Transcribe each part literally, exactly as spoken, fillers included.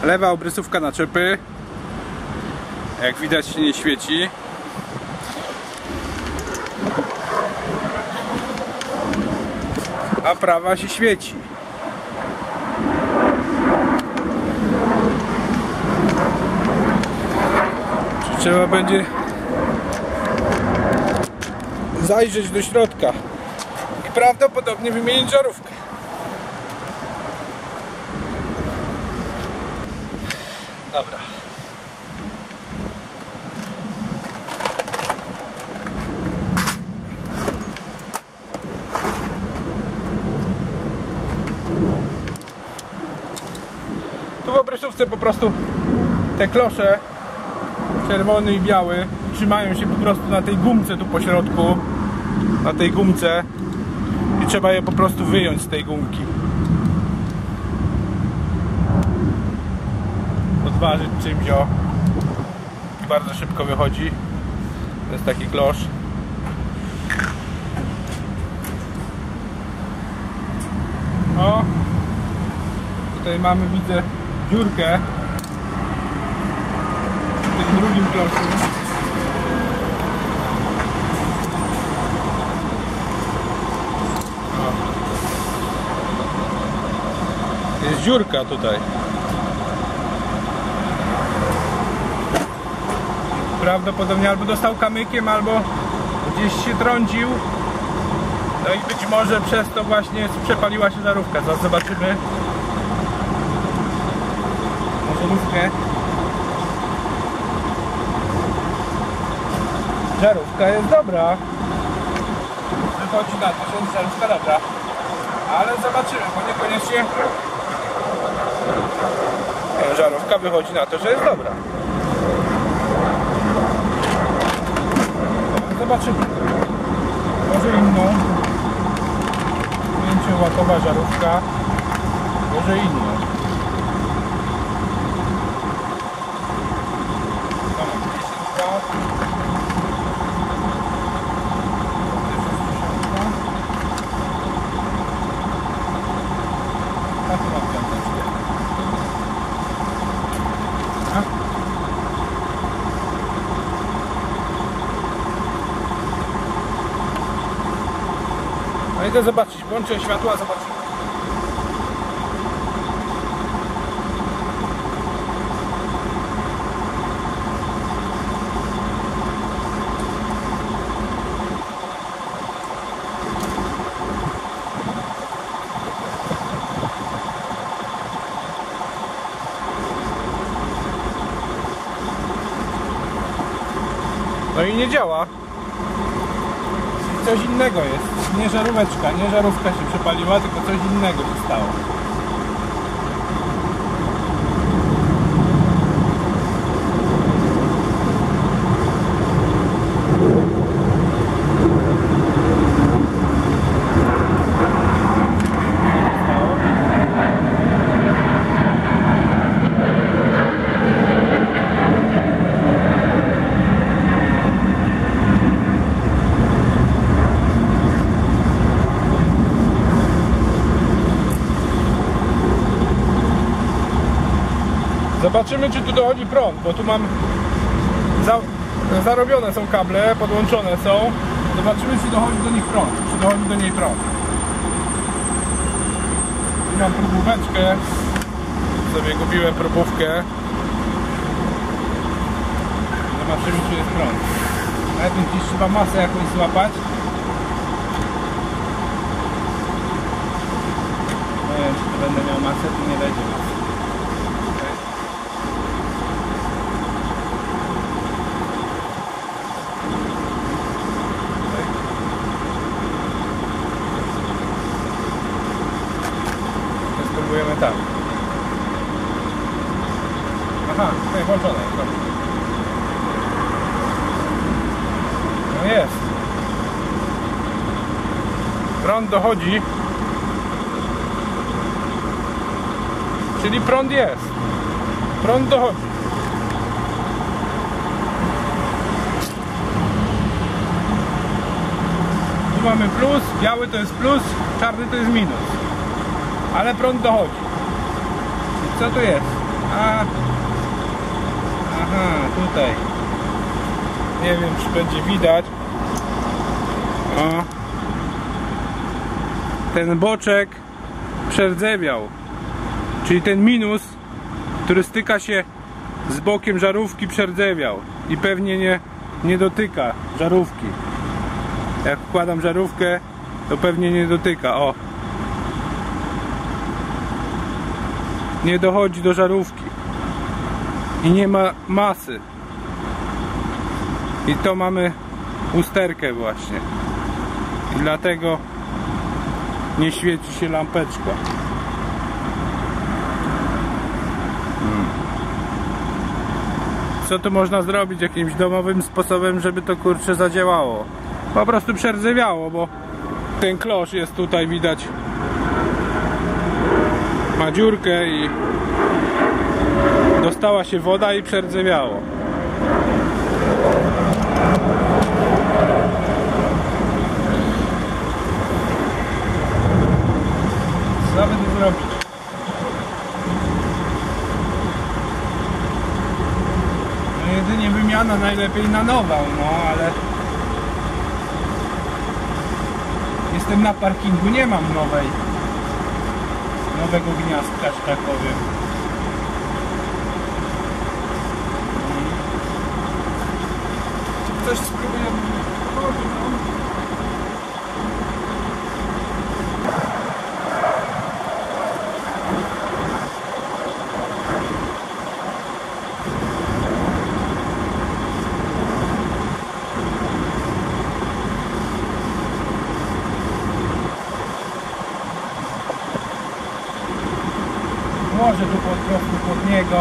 Lewa obrysówka naczepy, jak widać, się nie świeci. A prawa się świeci. Czy trzeba będzie zajrzeć do środka i prawdopodobnie wymienić żarówkę. Dobra. Tu w obrysówce po prostu te klosze czerwony i biały trzymają się po prostu na tej gumce tu po środku, na tej gumce, i trzeba je po prostu wyjąć z tej gumki. Odważyć czymś, o, i bardzo szybko wychodzi. To jest taki klosz. O, tutaj mamy, widzę, dziurkę w tym drugim kloszu. O. Jest dziurka tutaj. Prawdopodobnie albo dostał kamykiem, albo gdzieś się trącił. No i być może przez to właśnie przepaliła się żarówka. Zaraz zobaczymy. Na żarówkę. Żarówka jest dobra. Wychodzi na to, że jest żarówka dobra. Ale zobaczymy, bo niekoniecznie żarówka wychodzi na to, że jest dobra. Zobaczymy. Może inną. pięciołatowa żarówka. Może inną. No idę zobaczyć, włączę światła, zobaczymy. No i nie działa. Coś innego jest. Nie żaróweczka, nie żarówka się przepaliła, tylko coś innego się stało. Zobaczymy, czy tu dochodzi prąd, bo tu mam za, zarobione są kable, podłączone są. Zobaczymy, czy dochodzi do nich prąd, czy dochodzi do niej prąd. Tu mam próbóweczkę, sobie kupiłem próbówkę. Zobaczymy, czy jest prąd. Najpierw gdzieś trzeba masę jakąś złapać. Nie wiem, czy tu będę miał masę, tu nie będzie masy. Spróbujemy tak. Aha, tutaj włączone. No jest. Prąd dochodzi. Czyli prąd jest. Prąd dochodzi. Tu mamy plus, biały to jest plus, czarny to jest minus. Ale prąd dochodzi. I co tu jest? A, aha, tutaj. Nie wiem, czy będzie widać. O. Ten boczek przerdzewiał. Czyli ten minus, który styka się z bokiem żarówki, przerdzewiał. I pewnie nie, nie dotyka żarówki. Jak wkładam żarówkę, to pewnie nie dotyka. O. Nie dochodzi do żarówki. I nie ma masy. I to mamy usterkę właśnie. I dlatego nie świeci się lampeczka. Hmm. Co tu można zrobić jakimś domowym sposobem, żeby to kurczę zadziałało? Po prostu przerdzewiało, bo ten klosz jest tutaj widać. Ma dziurkę i dostała się woda i przerdzewiało. Co by tu zrobić? No jedynie wymiana najlepiej na nową, no ale jestem na parkingu, nie mam nowej nowego gniazdka, że tak powiem. Coś spróbujemy. Włożę tu po prostu pod niego.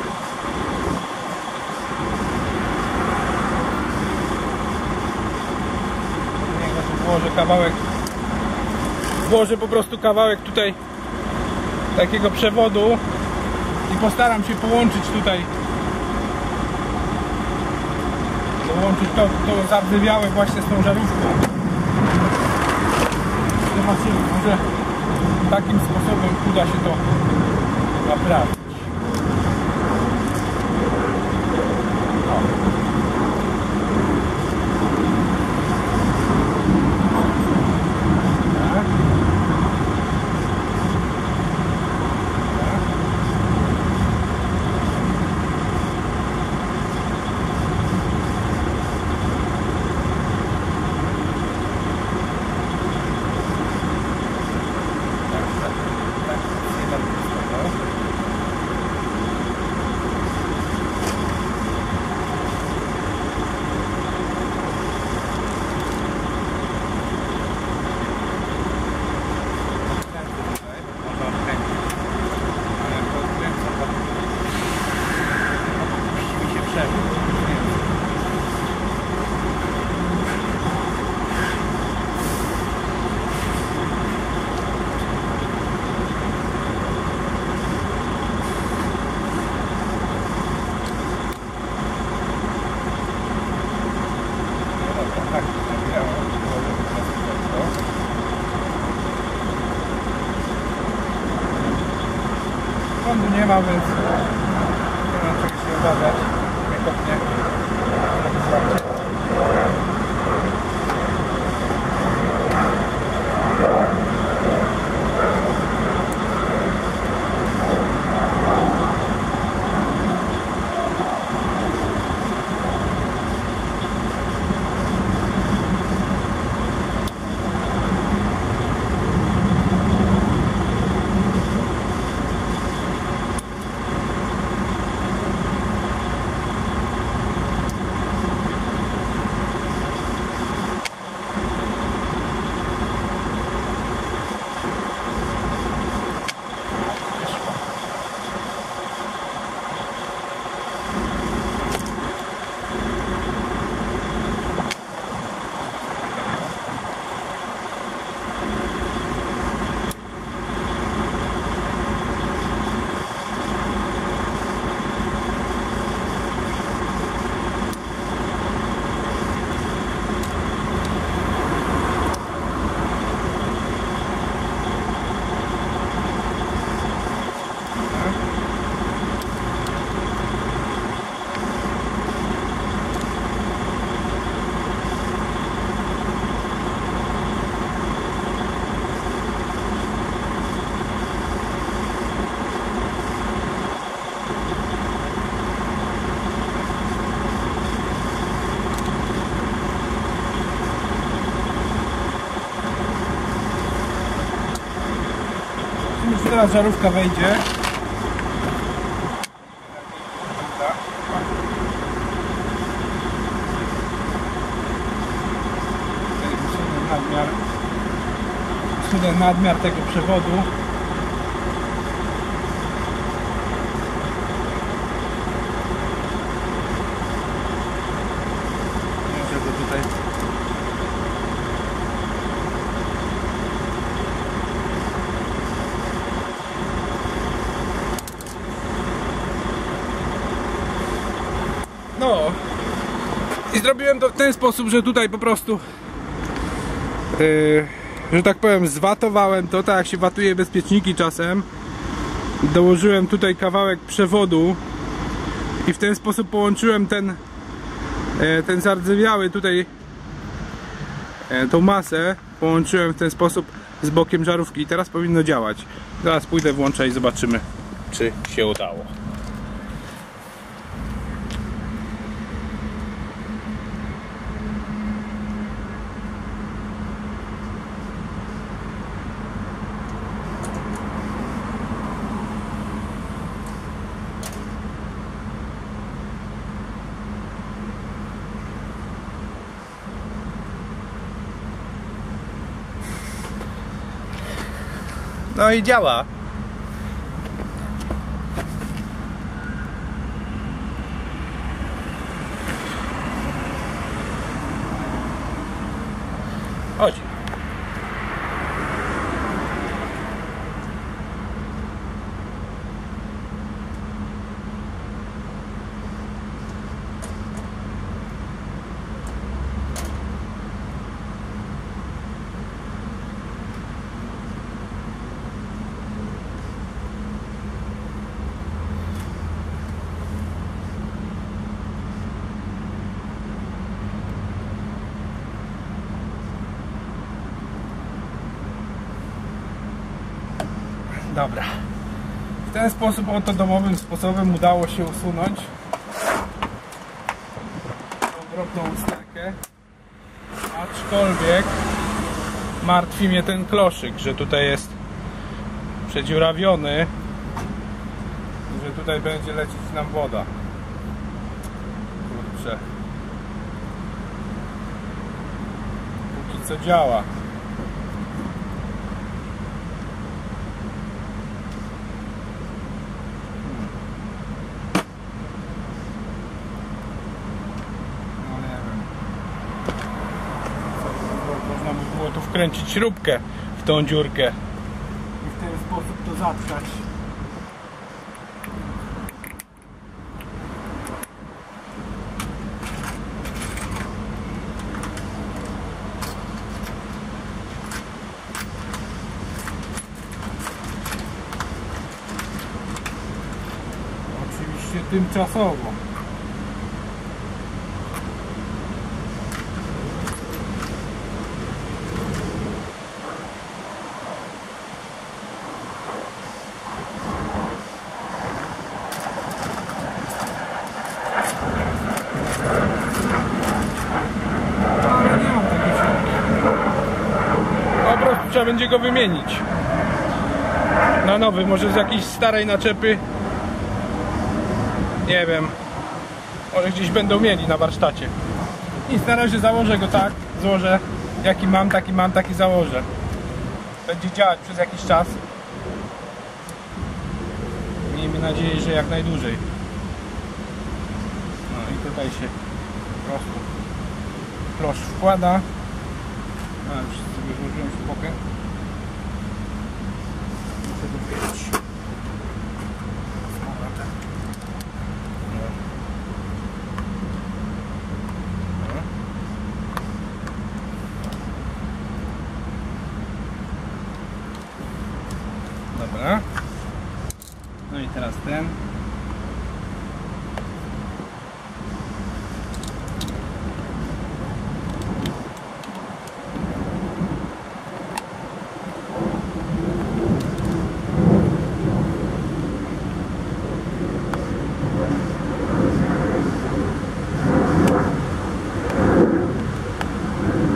Pod niego tu włożę kawałek. Włożę po prostu kawałek tutaj takiego przewodu i postaram się połączyć tutaj. Połączyć to, to zardzewiałe właśnie z tą żarówką. Zobaczymy, może takim sposobem uda się to naprawić. Prądu nie ma, więc nie ma czego się obawiać. Nie kopnie. teraz żarówka wejdzie. Nadmiar, usunę nadmiar tego przewodu. Może go tutaj. No i zrobiłem to w ten sposób, że tutaj po prostu Yy, że tak powiem, zwatowałem to, tak jak się watuje bezpieczniki czasem. Dołożyłem tutaj kawałek przewodu i w ten sposób połączyłem ten yy, ten zardzewiały tutaj yy, tą masę połączyłem w ten sposób z bokiem żarówki i teraz powinno działać. Zaraz pójdę, włączę i zobaczymy, czy się udało. No i działa. Chodzi. Dobra. W ten sposób, oto domowym sposobem udało się usunąć tą drobną usterkę. Aczkolwiek martwi mnie ten kloszyk, że tutaj jest przedziurawiony, że tutaj będzie lecieć nam woda. Kurczę. Póki co działa. Można by było tu wkręcić śrubkę w tą dziurkę i w ten sposób to zatkać. Oczywiście tymczasowo. Trzeba będzie go wymienić na nowy, może z jakiejś starej naczepy, nie wiem, może gdzieś będą mieli na warsztacie. Nic, na razie założę go tak, złożę jaki mam, taki mam, taki założę. Będzie działać przez jakiś czas. Miejmy nadzieję, że jak najdłużej. No i tutaj się po prostu klosz wkłada. A, już sobie złożyłem szpokę. Muszę dowiedzieć. Dobra. No i teraz ten.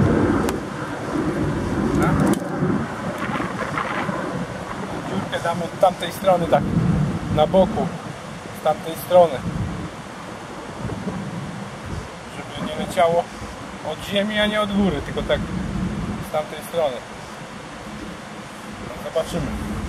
Damy z tamtej strony, tak na boku, z tamtej strony, żeby nie leciało od ziemi, a nie od góry, tylko tak z tamtej strony. No, zobaczymy.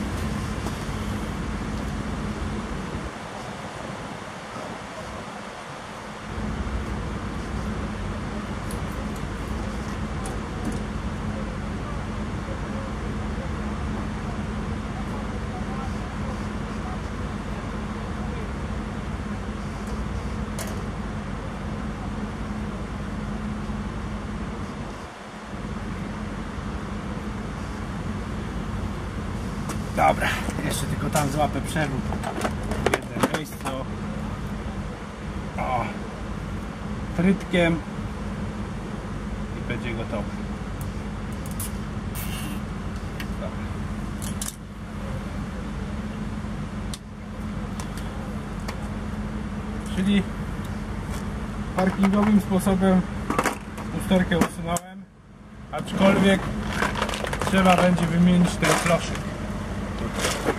Dobra, jeszcze tylko tam złapę przewód w jednym miejscu. O, trytkiem i będzie gotowy. Dobra. Czyli parkingowym sposobem usterkę usunąłem, aczkolwiek trzeba będzie wymienić ten kloszek.